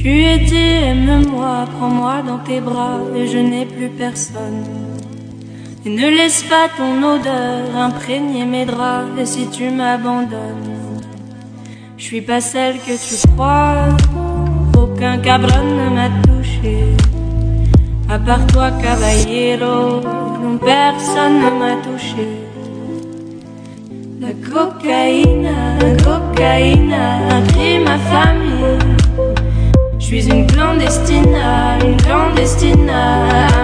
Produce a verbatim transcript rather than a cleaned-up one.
Tu es dit aime-moi, prends-moi dans tes bras et je n'ai plus personne. Et ne laisse pas ton odeur imprégner mes draps. Et si tu m'abandonnes, je suis pas celle que tu crois. Aucun cabron ne m'a touché, à part toi caballero, non personne ne m'a touché. La cocaïne, la cocaïne a pris ma famille. Je suis une clandestine, une clandestine.